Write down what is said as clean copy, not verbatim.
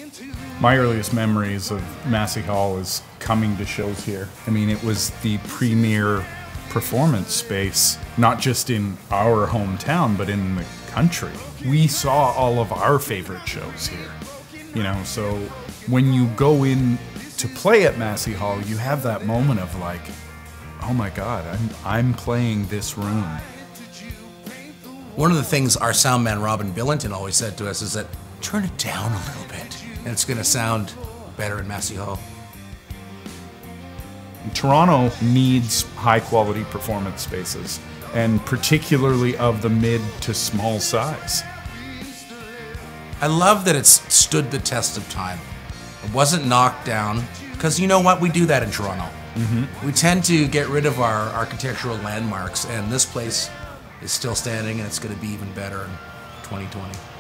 My earliest memories of Massey Hall is coming to shows here. I mean, it was the premier performance space, not just in our hometown, but in the country. We saw all of our favorite shows here, you know, so when you go in to play at Massey Hall, you have that moment of like, oh my God, I'm playing this room. One of the things our sound man Robin Billington always said to us is that turn it down a little bit and it's going to sound better in Massey Hall. Toronto needs high quality performance spaces, and particularly of the mid to small size. I love that it's stood the test of time. It wasn't knocked down, because you know what? We do that in Toronto. We tend to get rid of our architectural landmarks, and this place is still standing, and it's going to be even better in 2020.